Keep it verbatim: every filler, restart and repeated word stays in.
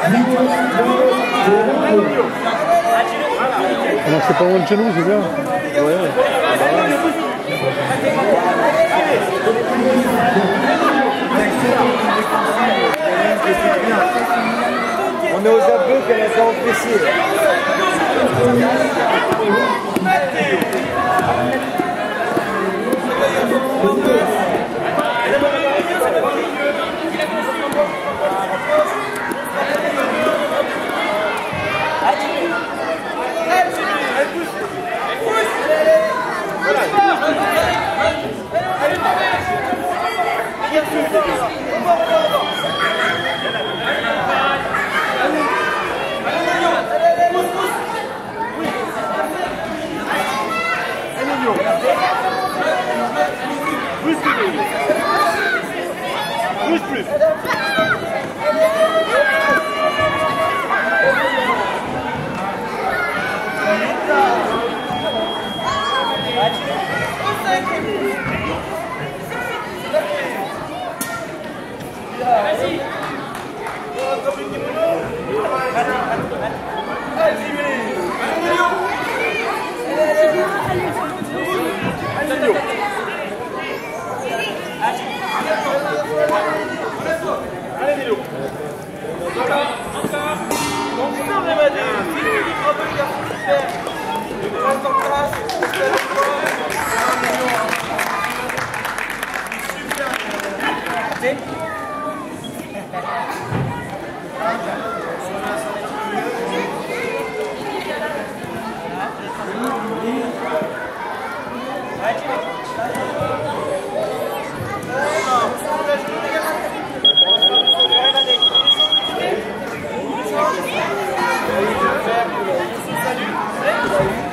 Alors c'est pas loin de chez nous, c'est bien. Ouais. On est aux abdos qu'elle a pas apprécié. Plus, plus. Vas-y. Allez, Milo. Encore, encore. Donc, ça, on va dire. Reste en place. Salut.